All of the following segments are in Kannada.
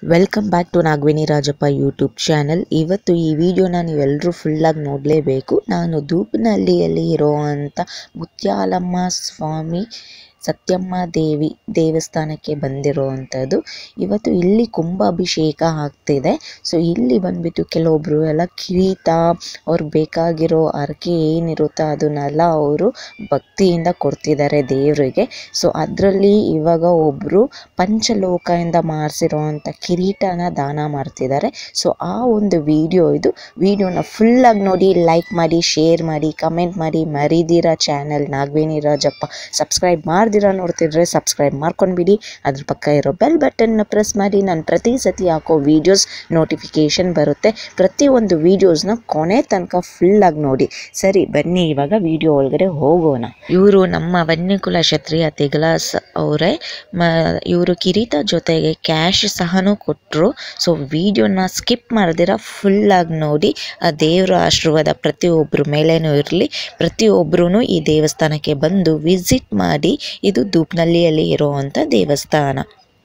Welcome back to Nagaveni Rajappa YouTube channel. ಇವತ್ತು ಈ ವಿಡಿಯೋನ ನೀವೆಲ್ಲರೂ ಫುಲ್ಲಾಗಿ ನೋಡಲೇಬೇಕು. ನಾನು ದೂಪನಹಳ್ಳಿಯಲ್ಲಿ ಇರುವಂಥ ಮುತ್ಯಾಲಮ್ಮ ಸ್ವಾಮಿ ಸತ್ಯಮ್ಮ ದೇವಿ ದೇವಸ್ಥಾನಕ್ಕೆ ಬಂದಿರುವಂಥದ್ದು. ಇವತ್ತು ಇಲ್ಲಿ ಕುಂಭಾಭಿಷೇಕ ಆಗ್ತಿದೆ. ಸೊ ಇಲ್ಲಿ ಬಂದುಬಿಟ್ಟು ಕೆಲವೊಬ್ಬರು ಎಲ್ಲ ಕಿರೀಟ ಅವ್ರಿಗೆ ಬೇಕಾಗಿರೋ ಹರಕೆ ಏನಿರುತ್ತೋ ಅದನ್ನೆಲ್ಲ ಅವರು ಭಕ್ತಿಯಿಂದ ಕೊಡ್ತಿದ್ದಾರೆ ದೇವರಿಗೆ. ಸೊ ಅದರಲ್ಲಿ ಇವಾಗ ಒಬ್ಬರು ಪಂಚಲೋಕದಿಂದ ಮಾಡಿಸಿರುವಂಥ ಕಿರೀಟನ ದಾನ ಮಾಡ್ತಿದ್ದಾರೆ. ಸೊ ಆ ಒಂದು ವಿಡಿಯೋ ಇದು. ವಿಡಿಯೋನ ಫುಲ್ಲಾಗಿ ನೋಡಿ, ಲೈಕ್ ಮಾಡಿ, ಶೇರ್ ಮಾಡಿ, ಕಮೆಂಟ್ ಮಾಡಿ. ಮರಿದಿರ ಚಾನಲ್ ನಾಗವೇಣಿ ರಾಜಪ್ಪ ಸಬ್ಸ್ಕ್ರೈಬ್ ಮಾಡಿದಿರ ನೋಡ್ತಿದ್ರೆ ಸಬ್ಸ್ಕ್ರೈಬ್ ಮಾಡ್ಕೊಂಡ್ಬಿಡಿ. ಅದ್ರ ಪಕ್ಕ ಇರೋ ಬೆಲ್ ಬಟನ್ನ ಪ್ರೆಸ್ ಮಾಡಿ. ನಾನು ಪ್ರತಿ ಸತಿ ಹಾಕೋ ವೀಡಿಯೋಸ್ ನೋಟಿಫಿಕೇಶನ್ ಬರುತ್ತೆ. ಪ್ರತಿಯೊಂದು ವೀಡಿಯೋಸ್ನ ಕೊನೆ ತನಕ ಫುಲ್ಲಾಗಿ ನೋಡಿ. ಸರಿ, ಬನ್ನಿ ಇವಾಗ ವಿಡಿಯೋ ಒಳಗಡೆ ಹೋಗೋಣ. ಇವರು ನಮ್ಮ ವನ್ಯಕುಲ ಕ್ಷತ್ರಿಯ ತೆಗಲಾಸ್ ಅವರೇ. ಇವರು ಕಿರೀಟ ಜೊತೆಗೆ ಕ್ಯಾಶ್ ಸಹನೂ ಕೊಟ್ಟರು. ಸೊ ವಿಡಿಯೋನ ಸ್ಕಿಪ್ ಮಾಡ್ದಿರ ಫುಲ್ಲಾಗಿ ನೋಡಿ. ಆ ದೇವರ ಆಶೀರ್ವಾದ ಪ್ರತಿಯೊಬ್ಬರ ಮೇಲೇನೂ ಇರಲಿ. ಪ್ರತಿಯೊಬ್ಬರೂ ಈ ದೇವಸ್ಥಾನಕ್ಕೆ ಬಂದು ವಿಸಿಟ್ ಮಾಡಿ. ಇದು ದೂಪನಹಳ್ಳಿಯಲ್ಲಿ ಇರುವಂಥ ದೇವಸ್ಥಾನ.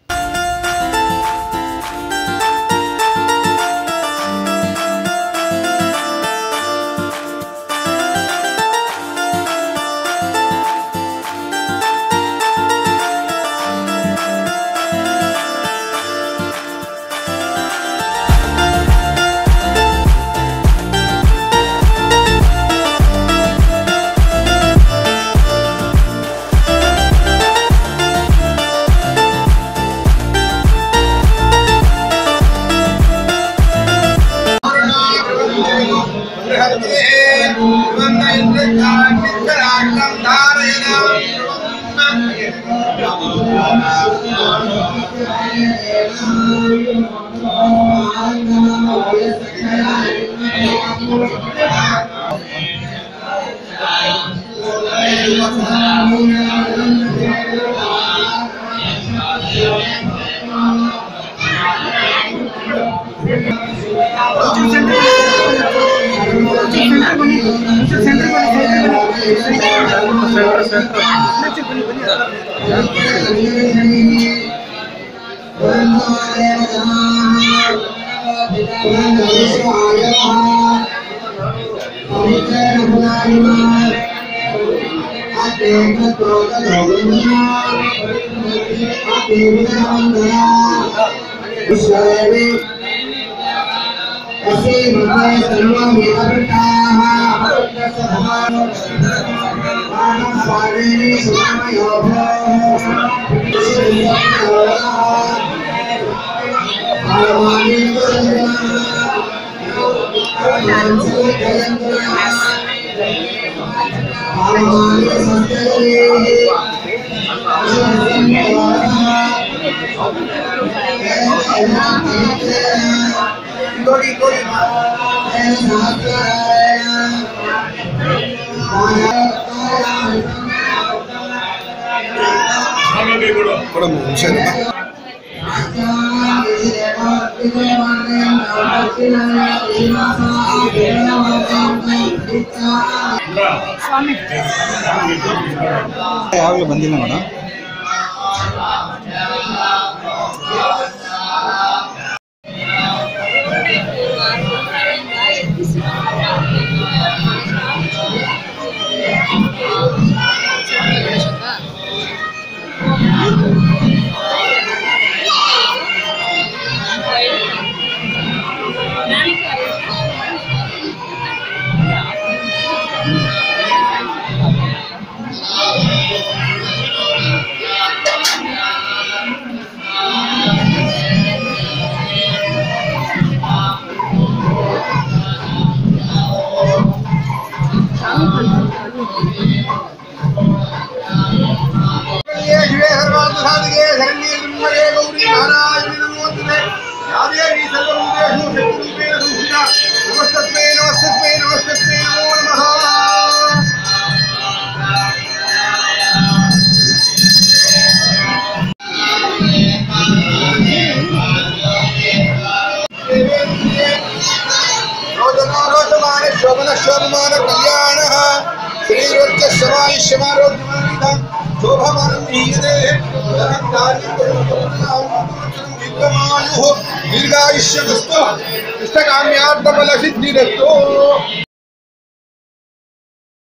ಯಾವಾಗಲೂ ಬಂದಿಲ್ಲ ಮೇಡಮ್. शोभमान कल्याण श्रीवर्ग शोभमान दीर्घायुष्यमस्तु इष्टकाम्यार्थफलसिद्धिरस्तु।